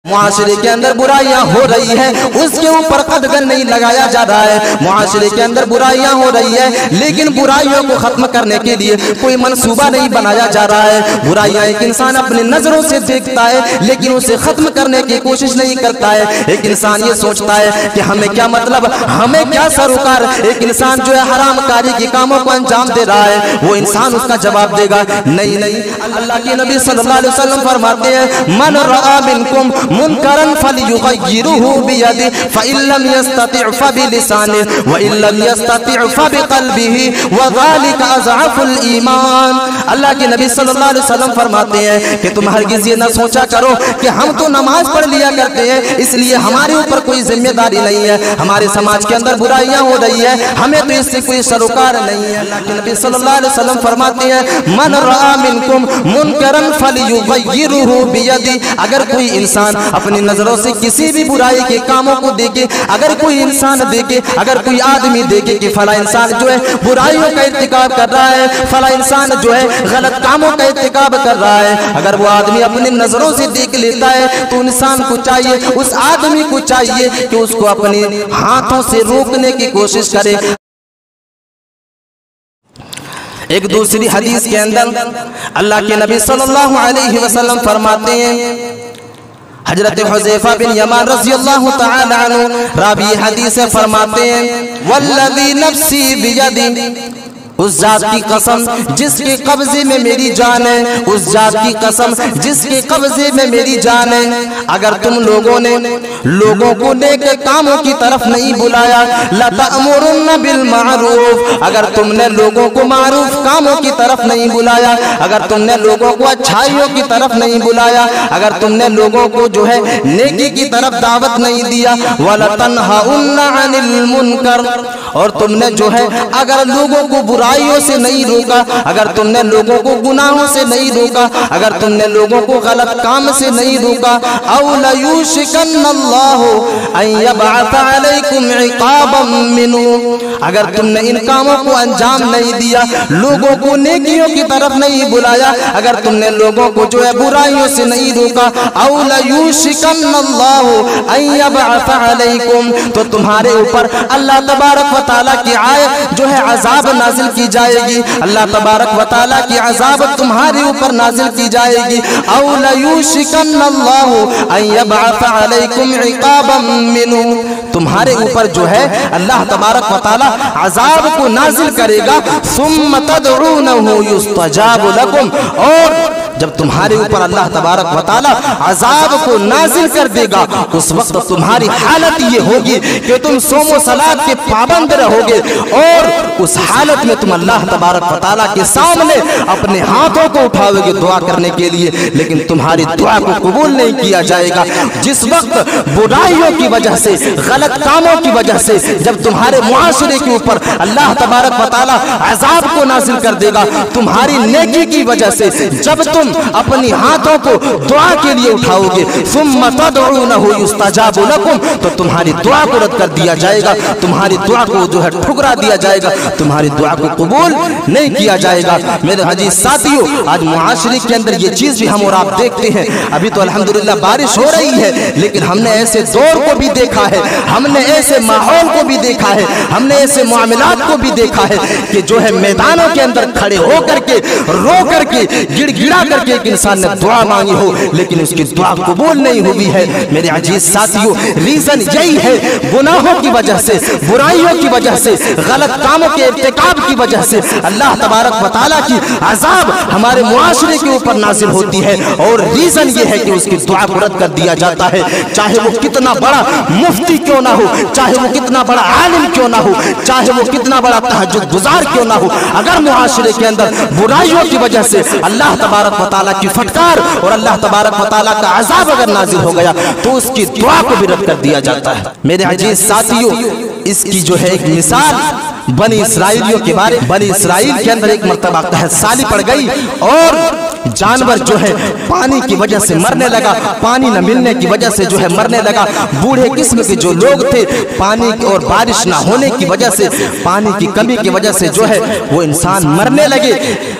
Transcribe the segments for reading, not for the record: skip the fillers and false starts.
معاشرے کے اندر برائیاں ہو رہی ہیں، اس کے اوپر قدغن نہیں لگایا جا رہا ہے۔ معاشرے کے اندر برائیاں ہو رہی ہیں، لیکن برائیوں کو ختم کرنے کے لیے کوئی منصوبہ نہیں بنایا جا رہا ہے۔ برائیاں ایک انسان اپنی نظروں سے دیکھتا ہے، لیکن اسے ختم کرنے کی کوشش نہیں کرتا ہے۔ ایک انسان یہ سوچتا ہے کہ ہمیں کیا مطلب، ہمیں کیا سروکار۔ ایک انسان جو ہے حرام کاری کے کاموں کو انجام دے رہا ہے، وہ انسان اس کا جواب دے گا نہیں۔ اللہ کے نبی صلی اللہ علیہ وسلم فرماتے ہیں من رأى منکم منکرا فلیغیرہ بیدہ فإن لم یستطع فبلسانہ وإن لم یستطع فبقلبہ وذلک اضعف الایمان۔ اللہ کے نبی صلی اللہ علیہ وسلم فرماتے ہیں کہ تم ہرگز یہ نہ سوچا کرو کہ ہم تو نماز پڑھ لیا کرتے ہیں اس لیے ہمارے اوپر کوئی ذمہ داری نہیں ہے، ہمارے سماج کے اندر برائیاں ہو رہی ہے، ہمیں تو اس سے کوئی سروکار نہیں ہے۔ اللہ کے نبی صلی اللہ علیہ وسلم فرماتے ہیں من رأى منکم منکرا فلیغیرہ بیدہ، اگر کوئی انسان اپنی نظروں سے کسی بھی برائی کے کاموں کو دیکھے، اگر کوئی انسان دیکھے، اگر کوئی آدمی دیکھے کہ فلاں انسان جو ہے برائیوں کا ارتکاب کر رہا ہے، فلاں انسان جو ہے غلط کاموں کا ارتکاب کر رہا ہے، اگر وہ آدمی اپنی نظروں سے دیکھ لیتا ہے تو انسان کو چاہیے، اس آدمی کو چاہیے کہ اس کو اپنے ہاتھوں سے روکنے کی کوشش کرے۔ ایک دوسری حدیث کے اندر اللہ کے نبی صلی اللہ علیہ وسلم فرماتے ہیں، حضرت حذیفہ بن یمان رضی اللہ تعالی عنہ راوی حدیث فرماتے ہیں والذی نفسی بیدی، اس ذات کی قسم جس کے قبضے میں میری جان ہے، اس ذات کی قسم جس کے قبضے میں میری جان ہے، اگر تم لوگوں نے لوگوں کو نیک کاموں کی طرف نہیں بلایا لَتَأْمُرُنَّ بِالْمَعْرُوفِ، اگر تم نے لوگوں کو معروف کاموں کی طرف نہیں بلایا، اگر تم نے لوگوں کو اچھائیوں کی طرف نہیں بلایا، اگر تم نے لوگوں کو جو ہے نیکی کی طرف دعوت نہیں دیا وَلَتَنْهَوْنَ عَنِ الْمُنْكَرِ، اور تم نے جو ہے اگر لوگوں کو برائیوں سے نہیں روکا، اگر تم نے لوگوں کو گناہوں سے نہیں روکا، اگر تم نے لوگوں کو غلط کام سے نہیں روکا او لیوشکن اللہ ان یبعث علیکم عقابا منہ، اگر تم نے ان کاموں کو انجام نہیں دیا، لوگوں کو نیکیوں کی طرف نہیں بلایا، اگر تم نے لوگوں کو جو ہے برائیوں سے نہیں روکا او لیوشکن اللہ ان یبعث علیکم، تو تمہارے اوپر اللہ تبارک و تعالیٰ کی آیت جو ہے عذاب نازل کی جائے گی، اللہ تبارک و تعالیٰ کی عذاب تمہارے اوپر نازل کی جائے گی او لیوشکن اللہ ان یبعث علیکم عقابا منہ، تمہارے اوپر جو ہے اللہ تبارک و تعالیٰ عذاب کو نازل کرے گا ثم تدعونہ یستجاب لکم، اور جب تمہارے اوپر اللہ تبارک و تعالیٰ عذاب کو نازل کر دے گا اس وقت تمہاری حالت یہ ہوگی کہ تم صوم و صلاۃ کے پابند رہو گے، اور اس حالت میں تم اللہ تبارک و تعالیٰ کے سامنے اپنے ہاتھوں کو اٹھاؤ گے دعا کرنے کے لیے، لیکن تمہاری دعا کو قبول نہیں کیا جائے گا۔ جس وقت برائیوں کی وجہ سے، غلط کاموں کی وجہ سے جب تمہارے معاشرے کے اوپر اللہ تبارک و تعالیٰ عذاب کو نازل کر دے گا، تمہاری نیکی کی وجہ سے جب تم اپنی ہاتھوں کو دعا کے لیے اٹھاؤ گے ثم تدعونہ یستجاب لکم، تو تمہاری دعا کو رد کر دیا جائے گا، تمہاری دعا کو جو ہے ٹھکرا دیا جائے گا، تمہاری دعا کو قبول نہیں کیا جائے گا۔ میرے عزیز ساتھیوں، آج معاشرے کے اندر یہ چیز بھی ہم اور آپ دیکھتے ہیں، ابھی تو الحمدللہ بارش ہو رہی ہے، لیکن ہم نے ایسے دور کو بھی دیکھا ہے، ہم نے ایسے ماحول کو بھی دیکھا ہے، ہم نے ایسے معاملات کو بھی دیکھا ہے کہ جو ہے میدانوں کے اندر کھڑے ہو کر کے رو کر کے گڑ گڑا کر کے ایک انسان نے دعا مانگی ہو لیکن اس کی دعا قبول نہیں ہوئی ہے۔ میرے عزیز ساتھیوں، ریزن یہی ہے، گناہوں کی وجہ سے، برائیوں کی وجہ سے، غلط کاموں کے ارتکاب کی وجہ سے اللہ تبارک و تعالیٰ کی عذاب ہمارے معاشرے کے اوپر نازل ہوتی ہے، اور ریزن یہ ہے کہ اس کی دعا کو رد کر دیا جاتا ہے، چاہے وہ کتنا بڑا مفتی کیوں نہ ہو، چاہے وہ کتنا بڑا عالم کیوں نہ ہو، چاہے وہ کتنا بڑا تہجد گزار کیوں نہ ہو، اگر معاشرے کے اندر برائیوں کی وجہ سے اللہ تبارک و تعالیٰ کی فٹکار اور اللہ تبارک و تعالیٰ کا عذاب اگر نازل ہو گیا تو اس کی دعا کو بھی رد کر دیا جاتا ہے۔ میرے عزیز ساتھیوں، اس کی جو ہے ایک مثال بنی اسرائیلیوں کے بارے، بنی اسرائیل کے اندر ایک مرتبہ قحط سالی پڑ گئی اور جانور جو ہے پانی کی وجہ سے مرنے لگا، پانی نہ ملنے کی وجہ سے جو ہے مرنے لگا، بوڑھے قسم کے جو لوگ تھے پانی اور بارش نہ ہونے کی وجہ سے، پانی کی کمی کی وجہ سے جو ہے وہ انسان مرنے لگے۔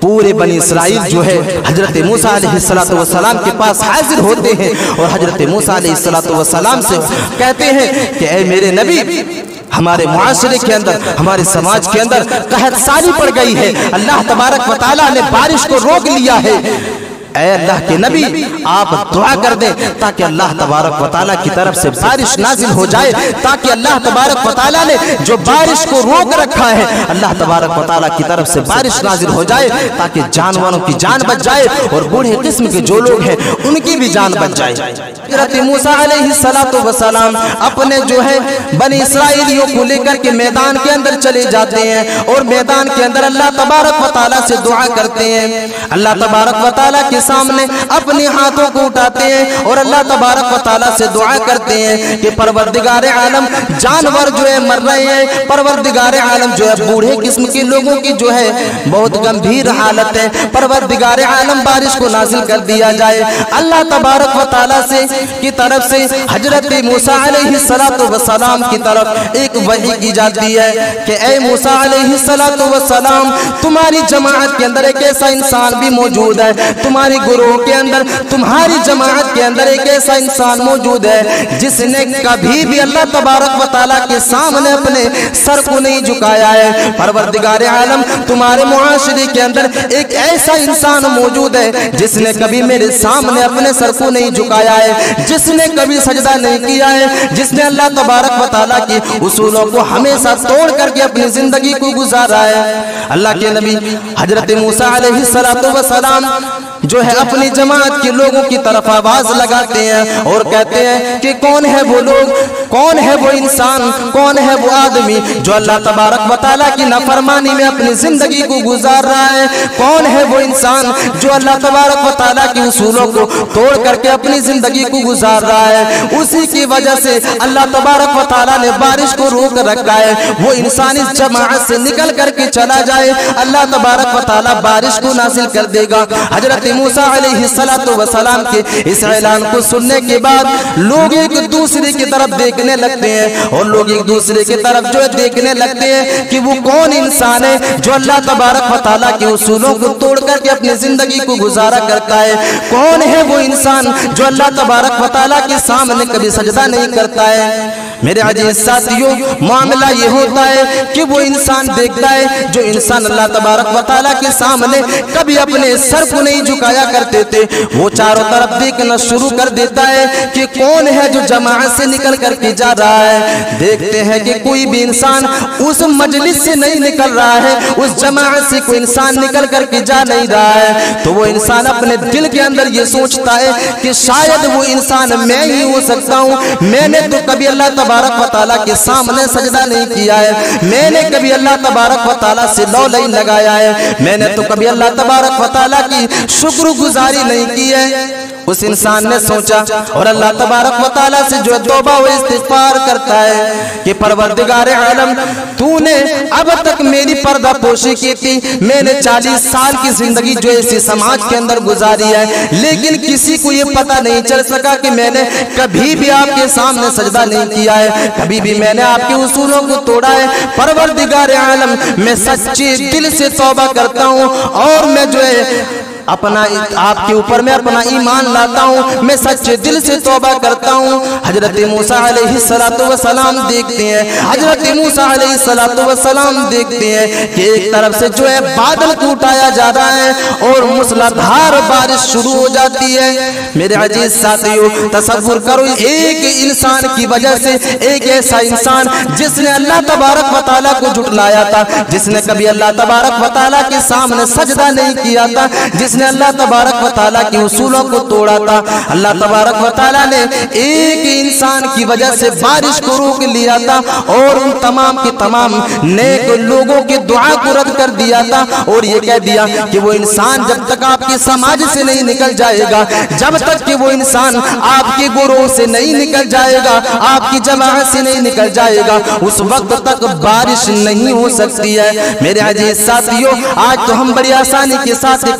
پورے بنی اسرائیل جو ہے حضرت موسیٰ علیہ السلام کے پاس حاضر ہوتے ہیں اور حضرت موسیٰ علیہ السلام سے کہتے ہیں کہ اے میرے نبی، ہمارے معاشرے کے اندر، ہمارے سماج کے اندر قحط سالی پڑ گئی ہے، اللہ تبارک و تعالیٰ نے بارش کو روک لیا ہے، اے اللہ کے نبی آپ دعا کر دیں تاکہ اللہ تبارک و تعالیٰ کی طرف سے بارش نازل ہو جائے، تاکہ اللہ تبارک و تعالیٰ نے جو بارش کو روک رکھا ہے اللہ تبارک و تعالیٰ کی طرف سے بارش نازل ہو جائے، تاکہ جانوروں کی جان بچ جائے اور بوڑھے قسم کے جو لوگ ہیں ان کی بھی جان بچ جائے۔ حضرت موسیٰ علیہ السلام اپنے جو ہے بنی اسرائیلیوں کو لے کر کے میدان کے اندر چلے جاتے ہیں اور میدان کے اندر اللہ تبارک و تعالیٰ سے دعا کرتے ہیں۔ اللہ تبارک و تعالیٰ کے سامنے اپنے ہاتھوں کو اٹھاتے ہیں اور اللہ تبارک و تعالیٰ سے دعا کرتے ہیں کہ پروردگار عالم جانور جو ہے مر رہے ہیں، پروردگار عالم جو ہے بوڑھے قسم کے لوگوں کی جو ہے بہت گمبھیر حالت ہے، پروردگار عالم بارش کو نازل کر دیا جائے۔ اللہ تبارک و تعالیٰ سے کی طرف سے حضرت موسیٰ علیہ السلام کی طرف ایک وحی کی جاتی ہے کہ اے موسیٰ علیہ السلام، تمہاری جماعت کے اندر ایک ایسا انسان بھی موجود ہے، تمہاری گروہ کے اندر، تمہاری جماعت کے اندر ایک ایسا انسان موجود ہے جس نے کبھی بھی اللہ تبارک و تعالیٰ کے سامنے اپنے سر کو نہیں جھکایا ہے۔ پروردگار عالم تمہارے معاشرے کے اندر ایک ایسا انسان موجود ہے جس نے کبھی میرے سامنے اپنے سر کو نہیں جھکایا ہے، جس نے کبھی سجدہ نہیں کیا ہے، جس نے اللہ تبارک و تعالیٰ کی اصولوں کو ہمیشہ توڑ کر کے اپنی زندگی کو گزارا ہے۔ اللہ کے نبی حضرت موسیٰ علیہ السلام جو ہے اپنی جماعت کے لوگوں کی طرف آواز لگاتے ہیں اور کہتے ہیں کہ کون ہے وہ لوگ، کون ہے وہ انسان، کون ہے وہ آدمی جو اللہ تبارک و تعالیٰ کی نافرمانی میں اپنی زندگی کو گزار رہا ہے، کون ہے وہ انسان جو اللہ تبارک و تعالیٰ کی اصولوں کو توڑ کر کے اپنی زندگی کو گزار رہا ہے۔ اسی کی وجہ سے اللہ تبارک و تعالیٰ نے بارش کو روک رکھا ہے، وہ انسان اس جماعت سے نکل کر کے چلا جائے، اللہ تبارک و تعالیٰ بارش کو نازل کر دے گا۔ حضرت موسیٰ علیہ السلام کے اس اعلان کو سننے کے بعد لوگ ایک دوسرے کی طرف دیکھنے لگتے ہیں اور لوگ ایک دوسرے کی طرف جو دیکھنے لگتے ہیں کہ وہ کون انسان ہے جو اللہ تبارک و تعالیٰ کے اصولوں کو توڑ کر کے اپنی زندگی کو گزارا کرتا ہے، کون ہے وہ انسان جو اللہ تبارک و تعالیٰ کے سامنے کبھی سجدہ نہیں کرتا ہے۔ میرے عزیز ساتھیوں، معاملہ یہ ہوتا ہے کہ وہ انسان دیکھتا ہے جو انسان اللہ تبارک و تعالیٰ کے سامنے کبھی اپنے سر کو نہیں جھکایا کرتے تھے، وہ چاروں طرف دیکھنا شروع کر دیتا ہے کہ کون ہے جو جماعت سے نکل کر کے جا رہا ہے۔ دیکھتے ہیں کہ کوئی بھی انسان اس مجلس سے نہیں نکل رہا ہے، اس جماعت سے کوئی انسان نکل کر کے جا نہیں رہا ہے، تو وہ انسان اپنے دل کے اندر یہ سوچتا ہے کہ شاید وہ انسان میں ہی ہو سکتا ہوں، میں نے تو کبھی اللہ تبارک و تعالیٰ کے سامنے سجدہ نہیں کیا ہے، میں نے کبھی اللہ تبارک و تعالیٰ سے لو نہیں لگایا ہے، میں نے تو کبھی اللہ تبارک و تعالیٰ کی شکر گزاری نہیں کی ہے۔ اس انسان نے سوچا اور اللہ تبارک و تعالیٰ سے جو توبہ و استغفار کرتا ہے کہ پروردگار عالم، تو نے اب تک میری پردہ پوشی کی تھی، میں نے 40 سال کی زندگی جو اسی سماج کے اندر گزاری ہے، لیکن کسی کو یہ پتہ نہیں چل سکا کہ میں نے کبھی بھی آپ کے سامنے سجدہ نہیں کیا ہے، کبھی بھی میں نے آپ کے اصولوں کو توڑا ہے۔ پروردگار عالم، میں سچے دل سے توبہ کرتا ہوں اور میں جو ہے اپنا آپ کے اوپر میں اپنا ایمان لاتا ہوں، میں سچے دل سے توبہ کرتا ہوں۔ حضرت موسیٰ علیہ السلام دیکھتے ہیں، حضرت موسیٰ علیہ السلام دیکھتے ہیں کہ ایک طرف سے جو ہے بادل کو اٹھایا جا رہا ہے اور موسلادھار بارش شروع ہو جاتی ہے۔ میرے عزیز ساتھیوں، تصور کرو ایک انسان کی وجہ سے، ایک ایسا انسان جس نے اللہ تبارک و تعالیٰ کو جھٹلایا تھا، جس نے کبھی اللہ تبارک و تعالیٰ کے سامنے سجدہ نہیں کیا تھا، جس نے اللہ تبارک و تعالیٰ کی اصولوں کو توڑا تھا، اللہ تبارک و تعالیٰ نے ایک انسان کی وجہ سے بارش کو روک لیا تھا اور ان تمام کے تمام نیک لوگوں کی دعا کو رد کر دیا تھا اور یہ کہہ دیا کہ وہ انسان جب تک آپ کے سماج سے نہیں نکل جائے گا، جب تک کہ وہ انسان آپ کے گروہ سے نہیں نکل جائے گا، آپ کی جماعت سے نہیں نکل جائے گا، اس وقت تک بارش نہیں ہو سکتی ہے۔ میرے عزیز ساتھیوں، آج تو ہم بڑی آسانی کے ساتھ کہہ دیا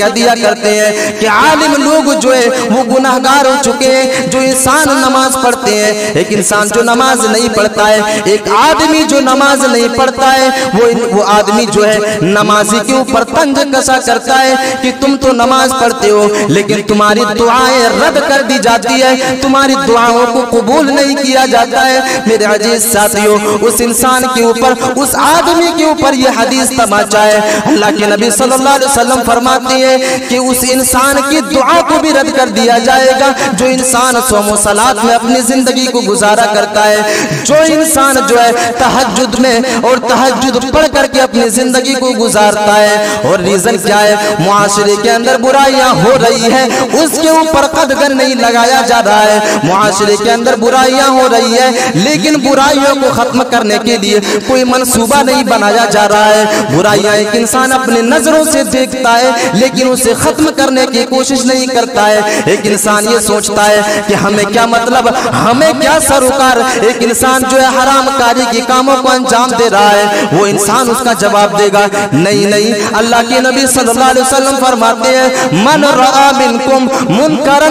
کرتے ہیں کہ عالم لوگ جو ہے وہ گناہگار ہو چکے ہیں جو انسان نماز پڑھتے ہیں. ایک انسان جو نماز نہیں پڑھتا ہے, ایک آدمی جو نماز نہیں پڑھتا ہے, وہ آدمی جو ہے نمازی کے اوپر طنز کسا کرتا ہے کہ تم تو نماز پڑھتے ہو لیکن تمہاری دعائیں رد کر دی جاتی ہے, تمہاری دعاؤں کو قبول نہیں کیا جاتا ہے. میرے عزیز ساتھیوں, اس انسان کے اوپر, اس آدمی کے اوپر یہ حدیث تماچا ہے. اللہ کے نبی صلی اللہ علیہ وسلم فرماتے ہیں کہ اس انسان کی دعا کو بھی رد کر دیا جائے گا جو انسان صوم و صلات میں اپنی زندگی کو گزارا کرتا ہے, جو انسان جو ہے تہجد میں اور تہجد پڑھ کر کے اپنی زندگی کو گزارتا ہے. اور ریزن کیا ہے؟ معاشرے کے اندر برائیاں ہو رہی ہیں, اس کے اوپر قدغن نہیں لگایا جا رہا ہے. معاشرے کے اندر برائیاں ہو رہی ہے لیکن برائیوں کو ختم کرنے کے لیے کوئی منصوبہ نہیں بنایا جا رہا ہے. برائیاں ایک انسان اپنے نظروں سے دیکھتا ہے لیکن اسے ختم کرنے کی کوشش نہیں کرتا ہے. ایک انسان یہ سوچتا ہے کہ ہمیں کیا مطلب, ہمیں کیا سروکار. ایک انسان جو ہے حرام کاری کے کاموں کو انجام دے رہا ہے, وہ انسان اس کا جواب دے گا نہیں نہیں. اللہ کے نبی صلی اللہ علیہ وسلم فرماتے ہیں من رأى منکم منکرا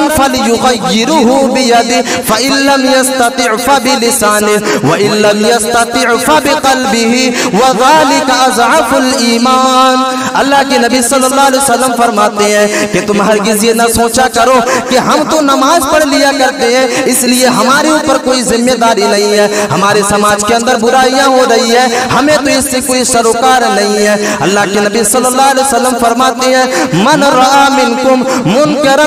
فلیغیرہ بیدہ فإن لم یستطع فبلسانہ وإن لم یستطع فبقلبہ وذلک اضعف الایمان. اللہ کے نبی صلی اللہ علیہ وسلم فرماتے ہیں کہ تم ہرگز یہ نہ سوچا کرو کہ ہم تو نماز پڑھ لیا کرتے ہیں اس لیے ہمارے اوپر کوئی ذمہ داری نہیں ہے, ہمارے سماج کے اندر برائیاں ہو رہی ہے, ہمیں تو اس سے کوئی سروکار نہیں ہے. اللہ کے نبی صلی اللہ علیہ وسلم فرماتے ہیں من رأى منکم منکرا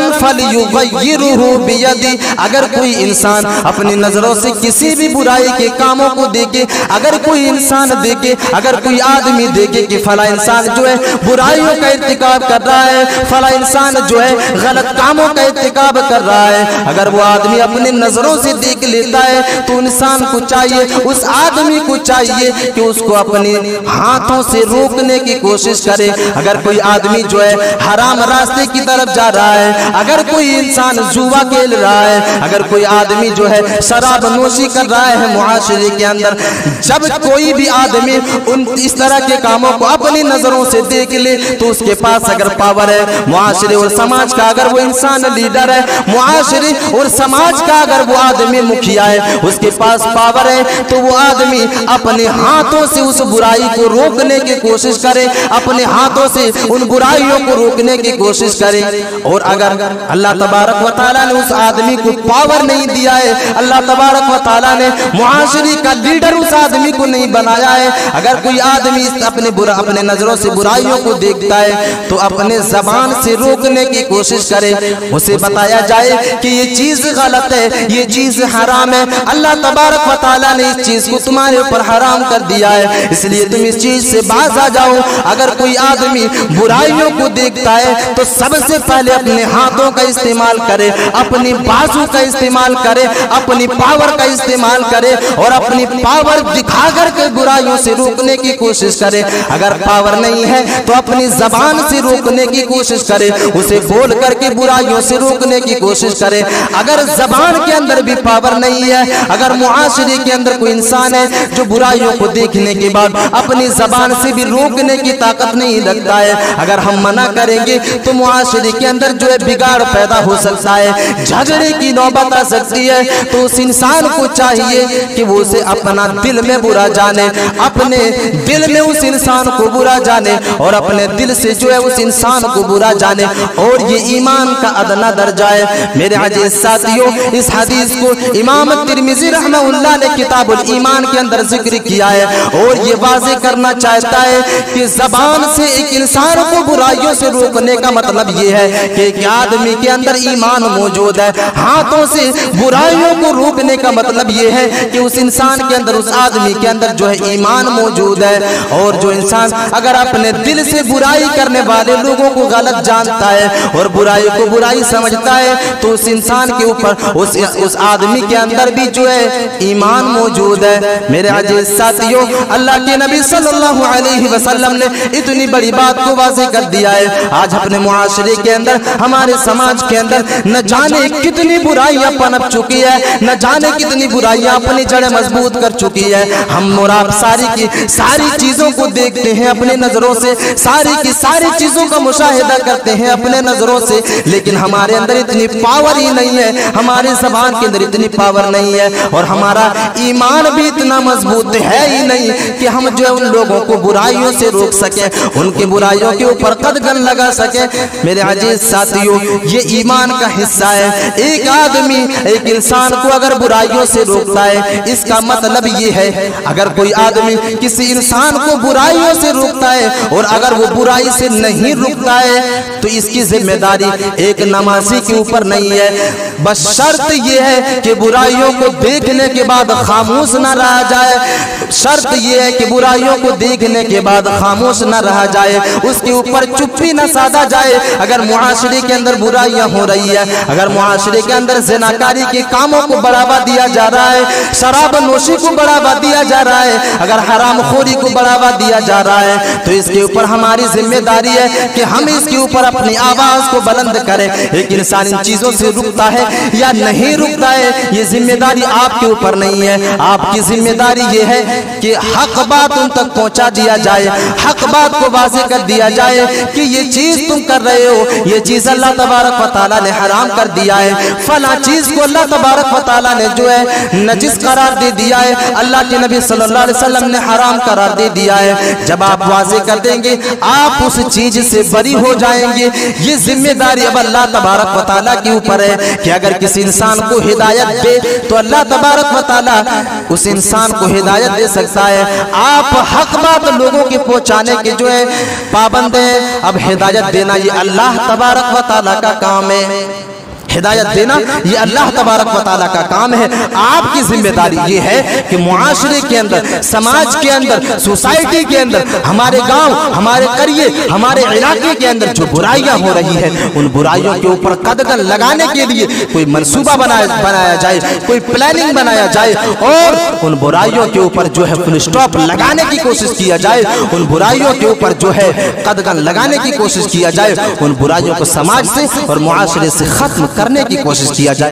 فلیغیرہ بیدہ. اگر کوئی انسان اپنی نظروں سے کسی بھی برائی کے کاموں کو دیکھے, اگر کوئی انسان دیکھے, اگر کوئی آدمی دیکھے کہ فلاں انسان جو ہے برائیوں کا ارتکاب کر رہا ہے, فلاں انسان جو ہے غلط کاموں کا ارتکاب کر رہا ہے, اگر وہ آدمی اپنی نظروں سے دیکھ لیتا ہے تو انسان کو چاہیے, اس آدمی کو چاہیے کہ اس کو اپنی ہاتھوں سے روکنے کی کوشش کرے. اگر کوئی آدمی جو ہے حرام راستے کی طرف جا رہا ہے, اگر کوئی انسان جوا کھیل رہا ہے, اگر کوئی آدمی جو ہے شراب نوشی کر رہا ہے معاشرے کے اندر, جب کوئی بھی آدمی اس طرح کے کاموں کو اپنی نظروں سے دیکھ لے تو اس کے پاس اگر پاور ہے, معاشرے اور سماج کا اگر وہ انسان لیڈر ہے, معاشرے اور سماج کا اگر وہ آدمی مکھیا ہے, اس کے پاس پاور ہے, تو وہ آدمی اپنے ہاتھوں سے اس برائی کو روکنے کی کوشش کرے, اپنے ہاتھوں سے ان برائیوں کو روکنے کی کوشش کرے. اور اگر اللہ تبارک و تعالیٰ نے اس آدمی کو پاور نہیں دیا ہے, اللہ تبارک و تعالیٰ نے معاشرے کا لیڈر اس آدمی کو نہیں بنایا ہے, اگر کوئی آدمی اپنے نظروں سے برائیوں کو دیکھتا ہے تو اپنے زبان سے روکنے کی کوشش کرے, اسے بتایا جائے کہ یہ چیز غلط ہے, یہ چیز حرام ہے, اللہ تبارک و تعالیٰ نے اس چیز کو تمہارے اوپر حرام کر دیا ہے, اس لیے تم اس چیز سے باز آ جاؤ. اگر کوئی آدمی برائیوں کو دیکھتا ہے تو سب سے پہلے اپنے ہاتھوں کا استعمال کرے, اپنی بازو کا استعمال کرے, اپنی پاور کا استعمال کرے اور اپنی پاور دکھا کر کے برائیوں سے روکنے کی کوشش کرے. اگر پاور نہیں ہے تو اپنی زبان سے روکنے کی کوشش کرے, اسے بول کر کے برائیوں سے روکنے کی کوشش کرے. اگر زبان کے اندر بھی پاور نہیں ہے, اگر معاشرے کے اندر کوئی انسان ہے جو برائیوں کو دیکھنے کے بعد اپنی زبان سے بھی روکنے کی طاقت نہیں رکھتا ہے, اگر ہم منع کریں گے تو معاشرے کے اندر جو ہے بگاڑ پیدا ہو سکتا ہے, جھگڑے کی نوبت آ سکتی ہے. تو اس انسان کو چاہیے کہ وہ اسے اپنا دل میں برا جانے, اپنے دل میں اس انسان کو برا جانے اور اپنے دل سے جو ہے اس انسان کو برا جانے, اور یہ ایمان کا ادنا درجہ ہے. میرے عزیز ساتھیوں, اس حدیث کو امام ترمذی رحمہ اللہ نے کتاب الایمان کے اندر ذکر کیا ہے اور یہ واضح کرنا چاہتا ہے کہ زبان سے ایک انسان کو برائیوں سے روکنے کا مطلب یہ ہے کہ ایک آدمی کے اندر ایمان موجود ہے. ہاتھوں سے برائیوں کو روکنے کا مطلب یہ ہے کہ اس انسان کے اندر, اس آدمی کے اندر جو ہے ایمان موجود ہے. اور جو انسان اگر اپنے دل سے برائی کرنے والے لوگوں کو غلط جانتا ہے اور برائی کو برائی سمجھتا ہے تو اس انسان کے اوپر, اس آدمی کے اندر بھی جو ہے ایمان موجود ہے. میرے عزیز ساتھیوں, اللہ کے نبی صلی اللہ علیہ وسلم نے اتنی بڑی بات کو واضح کر دیا ہے. آج اپنے معاشرے کے اندر, ہمارے سماج کے اندر نہ جانے کتنی برائیاں پنپ چکی ہے, نہ جانے کتنی برائیاں اپنی جڑیں مضبوط کر چکی ہے. ہم اور آپ ساری کی ساری چیزوں کو دیکھتے ہیں اپنی نظروں سے, ساری کی ساری چیزوں کا مشاہدہ پیدا کرتے ہیں اپنے نظروں سے، لیکن ہمارے اندر اتنی پاور ہی نہیں ہے، ہماری زبان کے اندر اتنی پاور نہیں ہے، اور ہمارا ایمان بھی اتنا مضبوط ہے ہی نہیں کہ ہم جو ان لوگوں کو برائیوں سے روک سکیں، ان کی برائیوں کے اوپر قدغن لگا سکیں۔ میرے عزیز ساتھیوں، یہ ایمان کا حصہ ہے۔ ایک آدمی ایک انسان کو اگر برائیوں سے روکتا ہے، اس کا مطلب یہ ہے اگر کوئی آدمی کسی انسان کو برائیوں سے روکتا ہے اور اگر وہ برائی سے نہیں رکتا ہے تو اس کی ذمہ داری ایک نمازی کے اوپر نہیں ہے، بس شرط یہ ہے کہ برائیوں کو دیکھنے کے بعد خاموش نہ رہا جائے، شرط یہ ہے کہ برائیوں کو دیکھنے کے بعد خاموش نہ رہا جائے، اس کے اوپر چپی نہ سادہ جائے۔ اگر معاشرے کے اندر برائیاں ہو رہی ہے، اگر معاشرے کے اندر زناکاری کے کاموں کو بڑھاوا دیا جا رہا ہے، شراب نوشی کو بڑھاوا دیا جا رہا ہے، اگر حرام خوری کو بڑھاوا دیا جا رہا ہے، تو اس کے اوپر ہماری ذمہ داری ہے کہ ہم اس کے اوپر اپنی آواز کو بلند کریں۔ ایک انسان ان چیزوں سے رکتا ہے یا نہیں رکتا ہے، یہ ذمہ داری آپ کے اوپر نہیں ہے، آپ کی ذمہ داری یہ ہے کہ حق بات ان تک پہنچا دیا جائے، حق بات کو واضح کر دیا جائے کہ یہ چیز تم کر رہے ہو، یہ چیز اللہ تبارک و تعالیٰ نے حرام کر دیا ہے، فلاں چیز کو اللہ تبارک و تعالیٰ نے جو ہے نجس قرار دے دیا ہے، اللہ کے نبی صلی اللہ علیہ وسلم نے حرام قرار دے دیا ہے۔ جب آپ واضح کر دیں گے آپ اس چیز سے بری ہو جائیں گے۔ یہ ذمہ داری اب اللہ تبارک و تعالیٰ کے اوپر ہے کہ اگر کسی انسان کو ہدایت دے تو اللہ تبارک و تعالیٰ اس انسان کو ہدایت دے سکتا ہے۔ آپ حق بات لوگوں کے پہنچانے کے جو ہے پابند ہیں، اب ہدایت دینا یہ اللہ تبارک و تعالیٰ کا کام ہے، ہدایت دینا یہ اللہ تبارک و تعالیٰ کا کام ہے۔ آپ کی ذمہ داری یہ ہے کہ معاشرے کے اندر، سماج کے اندر، سوسائٹی کے اندر، ہمارے گاؤں، ہمارے قریے، ہمارے علاقے کے اندر جو برائیاں ہو رہی ہیں ان برائیوں کے اوپر قدغن لگانے کے لیے کوئی منصوبہ بنایا جائے، کوئی پلاننگ بنایا جائے اور ان برائیوں کے اوپر جو ہے فل سٹاپ لگانے کی کوشش کیا جائے، ان برائیوں کے اوپر جو ہے قدغن لگانے کی کوشش کیا جائے، ان برائیوں کو سماج سے اور معاشرے سے ختم کرنے کی کوشش کیا جائے۔